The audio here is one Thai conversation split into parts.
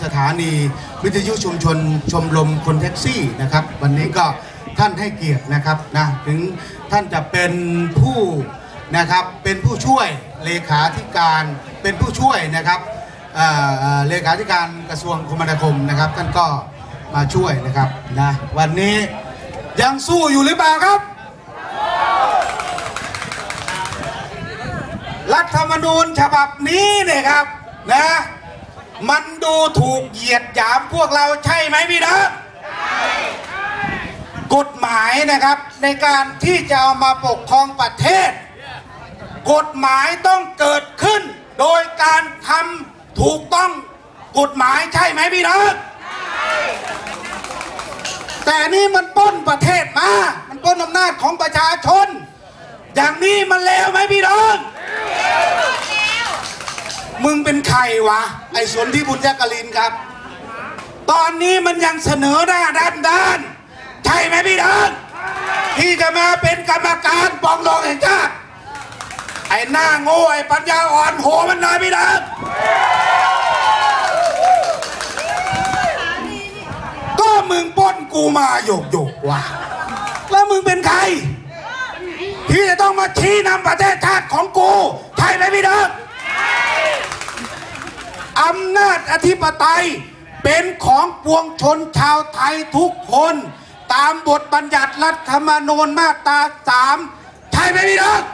สถานีวิทยุชุมชนชมรมคนแท็กซี่นะครับวันนี้ก็ท่านให้เกียรตินะครับนะถึงท่านจะเป็นผู้นะครับเป็นผู้ช่วยเลขาธิการเป็นผู้ช่วยนะครับเลขาธิการกระทรวงคมนาคมนะครับท่านก็มาช่วยนะครับนะวันนี้ยังสู้อยู่หรือเปล่าครับรัฐธรรมนูญฉบับนี้เนี่ยครับนะมันดูถูกเหยียดหยามพวกเราใช่ไหมพี่น้องกฎหมายนะครับในการที่จะเอามาปกครองประเทศกฎหมายต้องเกิดขึ้นโดยการทำถูกต้องกฎหมายใช่ไหมพี่น้องแต่นี่มันปล้นประเทศมามันปล้นอำนาจของประชาชนอย่างนี้มันเลวไหมพี่น้องมึงเป็นใครวะไอ้สนธิบุญยกลินครับตอนนี้มันยังเสนอหน้าด้านใช่ไหมพี่น้องที่จะมาเป็นกรรมการปองดองแห่งชาติไอ้หน้าโง่ไอ้ปัญญาอ่อนโหมันหน่อยพี่น้องก็มึงปล้นกูมาโยกว่ะแล้วมึงเป็นใครที่จะต้องมาชี้นำประเทศชาติของกูใช่ไหมพี่น้องอำนาจอธิปไตยเป็นของปวงชนชาวไทยทุกคนตามบทบัญญัติรัฐธรรมนูญมาตรา3ใช่ไหมพี่น้อง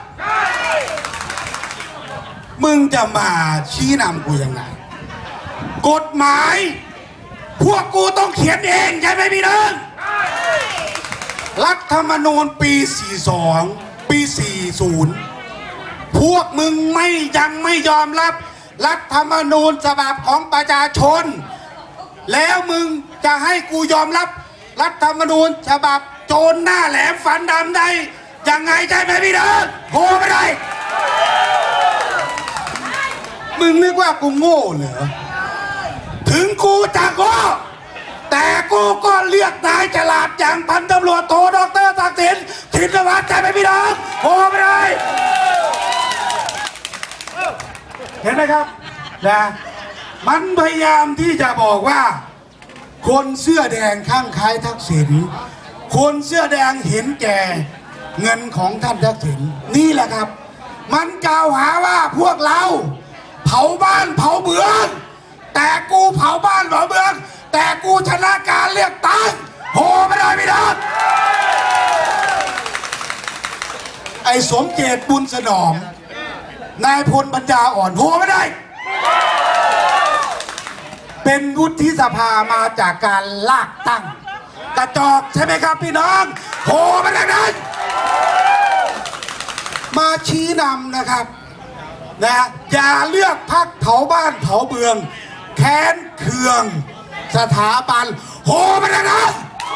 มึงจะมาชี้นำกูยังไงกฎหมายพวกกูต้องเขียนเองใช่ไหมพี่น้องรัฐธรรมนูญปี42ปี40พวกมึงยังไม่ยอมรับรัฐธรรมนูญฉบับของประชาชนแล้วมึงจะให้กูยอมรับรัฐธรรมนูญฉบับโจรหน้าแหลมฟันดำได้ยังไงใช่ไหมพี่น้องโหไม่ได้มึงนึกว่ากูโง่เหรอถึงกูจะโง่แต่กูก็เลือกนายฉลาดอย่างพันตำรวจโทดร.ศักดิ์สิทธิ์ชินวัตรใช่ไหมพี่น้องโหไม่ได้เห็นไหมครับนะมันพยายามที่จะบอกว่าคนเสื้อแดงข้างคล้ายทักษิณคนเสื้อแดงเห็นแก่เงินของท่านทักษิณนี่แหละครับมันกล่าวหาว่าพวกเราเผาบ้านเผาเมืองแต่กูเผาบ้านเผาเมืองแต่กูชนะการเลือกตั้งโหไม่ได้พี่น้องไอ้สมเจตบุญสนองนายพลปัญญาอ่อนโหไม่ได้เป็นวุฒิสภามาจากการลากตั้งกระจอกใช่ไหมครับพี่น้องโหไม่ได้นั้นมาชี้นำนะครับนะอย่าเลือกพรรคเผาบ้านเผาเมืองแค้นเคืองสถาบันโหไม่ได้นั้น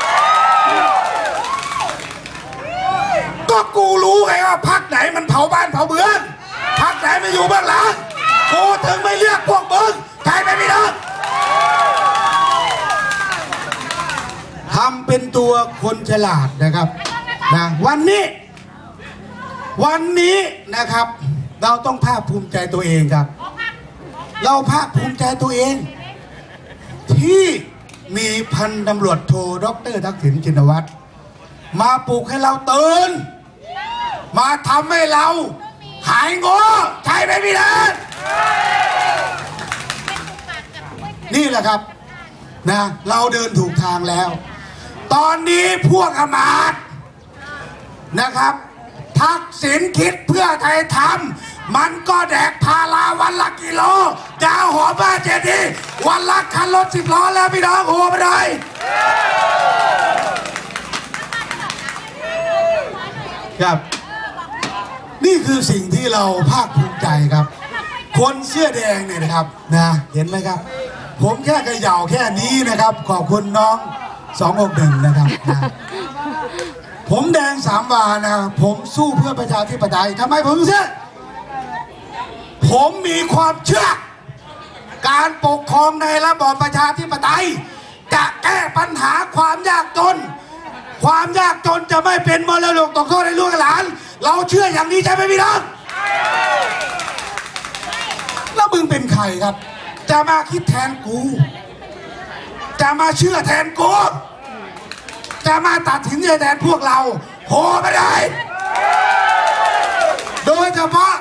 ก็กูรู้ไงว่าพรรคไหนมันเผาบ้านเผาเมืองพรรคไหนไม่อยู่เบื้องหลังกูถึงไม่เลือกพวกมึงใช่ไหมพี่น้องทำเป็นตัวคนฉลาดนะครับนะวันนี้นะครับเราต้องภาคภูมิใจตัวเองครับเราภาคภูมิใจตัวเองที่มีพันตำรวจโทดร.ทักษิณชินวัตรมาปลุกให้เราตื่นมาทำให้เราหายโง่ใช่ไหมพี่น้องนี่แหละครับนะเราเดินถูกทางแล้วตอนนี้พวกอมาตย์นะครับทักษิณคิดเพื่อไทยทำมันก็แดกพาราวันละกิโลดาวหอมบ้าเจดีวันละคันรถ10 ล้อแล้วพี่น้องโหไม่ได้ครับนี่คือสิ่งที่เราภาคภูมิใจครับคนเสื้อแดงเนี่ยนะครับนะเห็นไหมครับผมแค่กระเหย่าแค่นี้นะครับขอบคุณน้อง261นะครับนะผมแดง3 วานะครับผมสู้เพื่อประชาธิปไตยทำไมผมเชื่อผมมีความเชื่อการปกครองในระบอบประชาธิปไตยจะแก้ปัญหาความยากจนจะไม่เป็นมรดกตกทอดให้ลูกหลานเราเชื่ออย่างนี้ใช่ไหมพี่น้องแล้วมึงเป็นใครครับจะมาคิดแทนกูจะมาเชื่อแทนกูจะมาตัดสินใจแทนพวกเราโหไม่ได้โดยเฉพาะ